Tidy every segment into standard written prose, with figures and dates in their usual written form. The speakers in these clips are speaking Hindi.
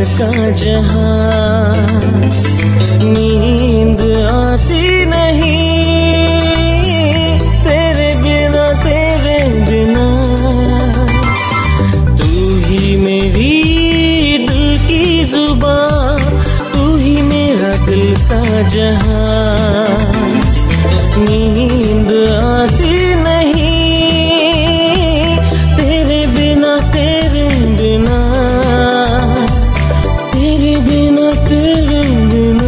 का जहां, नींद आती नहीं तेरे बिना, तेरे बिना। तू ही मेरी दिल की जुबान, तू ही मेरा दिल का जहां, नींद आती नहीं तेरे बिना, तेरे बिना, तेरे बिना, तेरे बिना।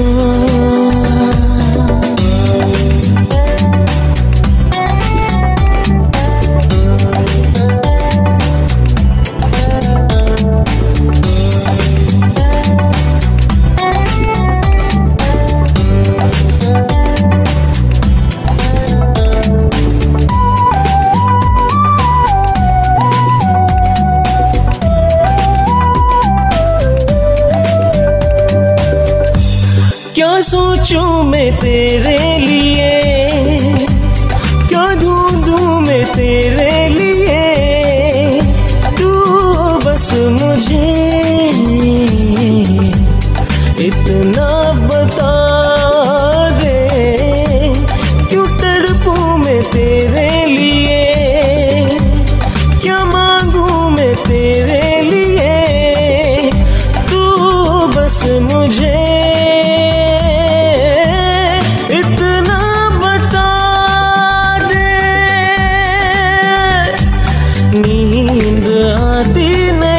क्या सोचूं मैं तेरे लिए, क्या ढूंढूं मैं तेरे लिए, तू बस मुझे इतना बता दे, क्यों तड़पूं मैं तेरे लिए, क्या मांगूं मैं तेरे लिए, तू बस मुझे नींद आती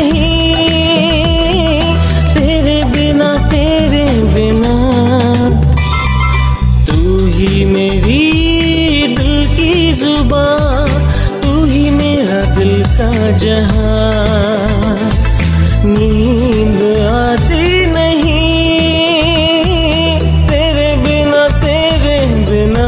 नहीं तेरे बिना, तेरे बिना। तू ही मेरी दिल की जुबान, तू ही मेरा दिल का जहां, नींद आती नहीं तेरे बिना, तेरे बिना।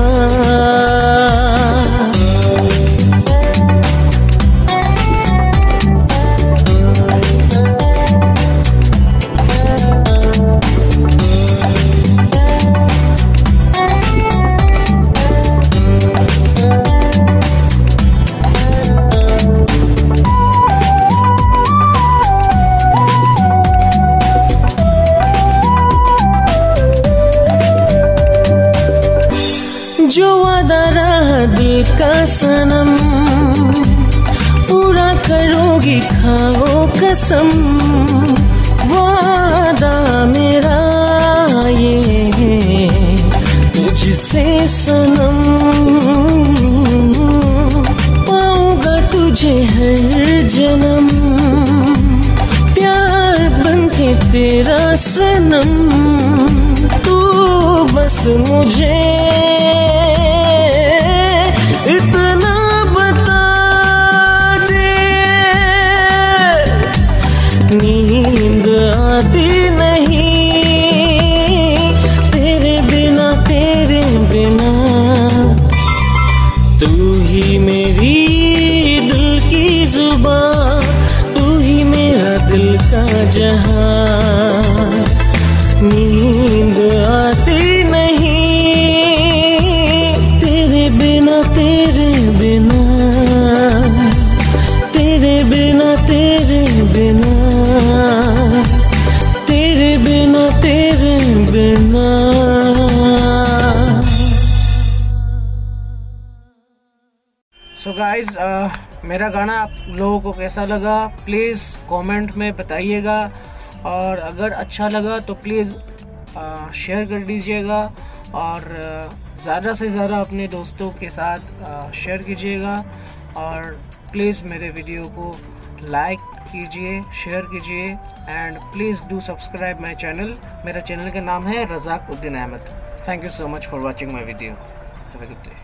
जो वादा रहा दिल का सनम, पूरा करोगी खाओ कसम, वादा मेरा ये तुझसे सनम, पाऊंगा तुझे हर जन्म, प्यार बनके तेरा सनम, तू बस मुझे इतना बता दे, नींद आती नहीं तेरे बिना, तेरे बिना। तू ही मेरी दिल की जुबान, तू ही मेरा दिल का जहां, नींद आती नहीं तेरे बिना, तेरे बिना, तेरे बिना, तेरे बिना, तेरे बिना, तेरे बिना। सो गाइज, मेरा गाना आप लोगों को कैसा लगा प्लीज़ कमेंट में बताइएगा, और अगर अच्छा लगा तो प्लीज़ शेयर कर दीजिएगा, और ज़्यादा से ज़्यादा अपने दोस्तों के साथ शेयर कीजिएगा, और प्लीज़ मेरे वीडियो को लाइक कीजिए, शेयर कीजिए, and please do subscribe my channel. मेरा चैनल का नाम है Razak Uddin Ahmed. Thank you so much for watching my video. Have a good day.